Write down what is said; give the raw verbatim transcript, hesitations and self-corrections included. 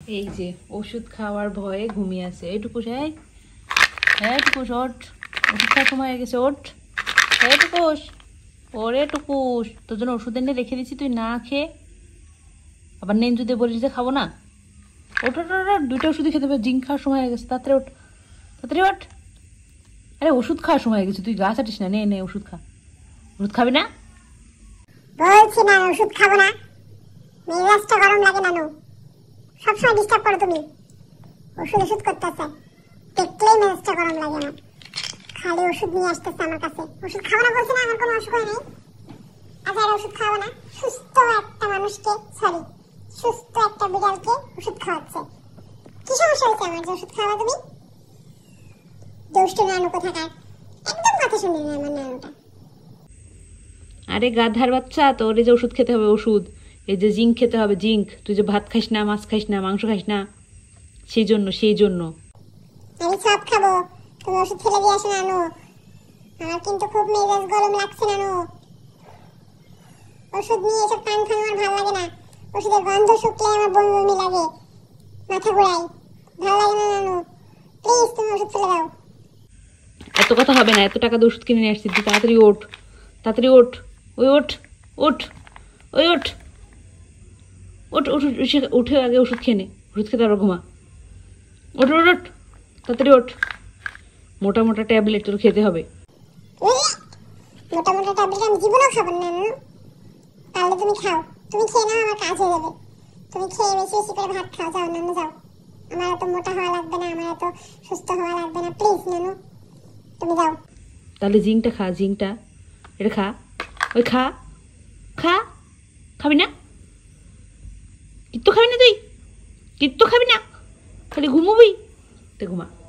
এই যে ওষুধ খাওয়ার ভয়ে ঘুমিয়ে আছে। এইটুকু এই এইটুকুস ওঠ, ওষুধ খাওয়ার সময় হয়ে গেছে, ওঠ। এইটুকুস, ওরে টুকুস, তোর জন্য ওষুধ এনে রেখে দিচ্ছি, তুই না খেয়ে আবার নেন যদি বলিস যে খাবো না। ওঠ ওঠ ওঠ, দুইটা ওষুধই খেতে হবে। জিঙ্ক খাওয়ার সময় হয়ে গেছে, তাড়াতাড়ি ওঠ, তাড়াতাড়ি ওঠ। আরে ওষুধ খাওয়ার সময় হয়ে গেছে, তুই গা চাটিস না, নে নে ওষুধ খা। ওষুধ খাবি না? বলছি না ওষুধ খাবো না। মেজাজটা গরম লাগে নানু, সবসময় ডিস্টার্ব করো তুমি। ওষুধ ওষুধ করতেছে, দেখলেই মেজাজটা গরম লাগে আমার। খালি ওষুধ নিয়ে আসতেছে আমার কাছে। ওষুধ খাবো না বলছি না, আমার কোনো অসুখ হয় নাই। আচ্ছা এটা ওষুধ খাবো না? সুস্থ একটা মানুষকে, সরি সুস্থ একটা বিড়ালকে ওষুধ খাওয়াচ্ছে। কি সমস্যা হয়েছে আমার যে ওষুধ খাওয়া তুমি? দুষ্ট নানু কোথাকার, একদম কথা শুনি না আমার নানুটা। আরে গাধার বাচ্চা, তোর এই যে ওষুধ খেতে হবে, ওষুধ এই যে জিঙ্ক খেতে হবে, জিঙ্ক। তুই যে ভাত খাইস না, মাছ খাইস না, মাংস খাইস না, সেই জন্য সেই জন্য আমি সব খাবো, তুমি ওষুধ ফেলে দিয়ে আসো নানু। আমার কিন্তু খুব মেজাজ গরম লাগছে নানু। ওষুধ নিয়ে এসব টান ফান আমার ভালো লাগে না। ওষুধের গন্ধ শুকলে আমার বমি বমি লাগে, মাথা ঘোরায়, ভালো লাগে না নানু। প্লিজ তুমি ওষুধ ফেলে দাও। এত কথা হবে না, এত টাকা দিয়ে ওষুধ কিনে নিয়ে আসছি, তুই তাড়াতাড়ি ওঠ, তাড়াতাড়ি ওঠ, ওই ওঠ, ওঠ, ওই ওঠ, ওঠ, ওঠ, উঠে আগে ওষুধ খেয়ে নে, ওষুধ খেতে আবার ঘুমা। ওঠ ওঠ ওঠ, তাড়াতাড়ি ওঠ। মোটা মোটা ট্যাবলেট তোর খেতে হবে। মোটা মোটা ট্যাবলেট আমি জীবনেও খাবো না নানু। তাহলে তুমি খাও, তুমি খেয়ে নাও, আমার কাজ হয়ে যাবে। তুমি খেয়ে বেশি বেশি করে ভাত খাও, যাও নানু যাও। আমার এত মোটা হওয়া লাগবে না, আমার এত সুস্থ হওয়া লাগবে না, প্লিজ নানু তুমি যাও। তাহলে জিঙ্কটা খা, জিঙ্কটা এটা খা, ওই খা, খা। খাবি না? কিত্তু খাবি না তুই? কিত্তু খাবি না? খালি ঘুমোবি? তো ঘুমা।